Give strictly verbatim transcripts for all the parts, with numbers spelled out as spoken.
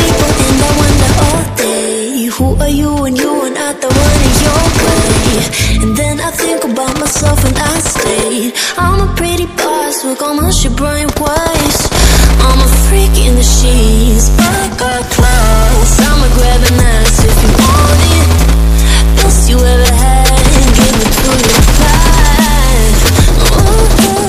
people and I wonder all day, who are you when you are not the one in your way? And then I think about myself and I state, I'm a pretty boss with almost your brain waves. I'm a freak in the sheets, fuck our clothes. I'ma grab an ass if you want it. Best you ever had, give it to your pride. Ooh.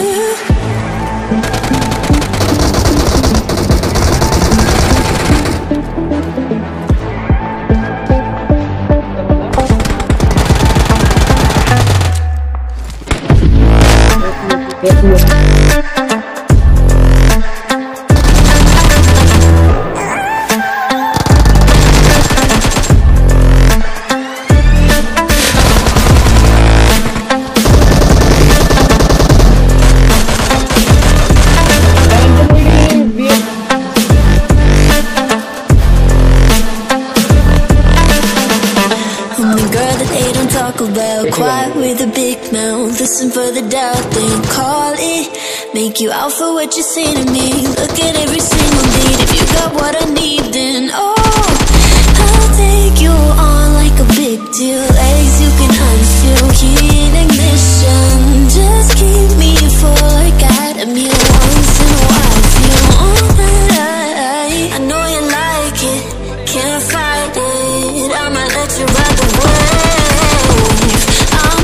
Quiet with a big mouth, listen for the doubt, then call it. Make you out for what you say to me. Look at every single need. If you got what I need, then oh, I'll take you on like a big deal. Legs you can unfeel, heat ignition. Just keep me full like I had a meal. Once in a while, feel alright. I know you like it, can't fight it. I might let you ride the wave.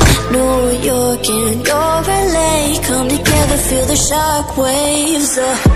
New York and you're L A, come together, feel the shock waves. uh.